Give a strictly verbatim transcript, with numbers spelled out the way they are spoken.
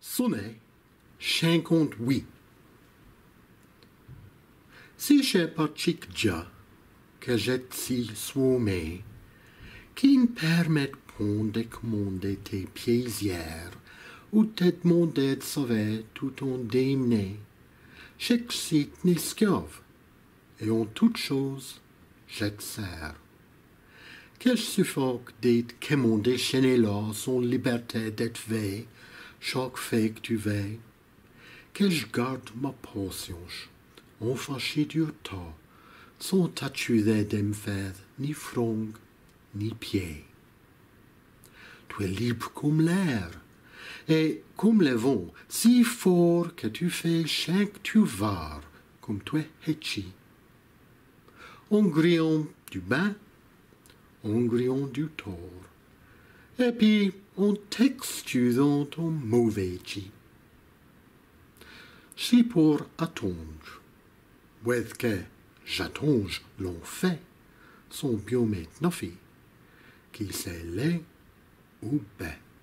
Sonnet cinquante-huit. Si j'ai pas chic-dia, que j'ai si soumé, qui ne permet point de commander tes plaisirs, ou te demander de sauver tout ton démené, j'excite n'esclave, et en toute chose, j'exerce. Quel suffoque d'être commandé chaîné là, son liberté d'être veille, chaque fait que tu veilles, que je garde ma patience, en fâché du temps, sans t'accuser de me faire ni front, ni pied. Tu es libre comme l'air, et comme le vent, si fort que tu fais chaque tu vas, comme tu es héchi. En grillant du bain, en grillant du tort, et puis en t'excusant ton mauvais chi. Si pour attendre, ouest que j'attends l'on fait, son biomètre n'affi, qui c'est laid ou bête.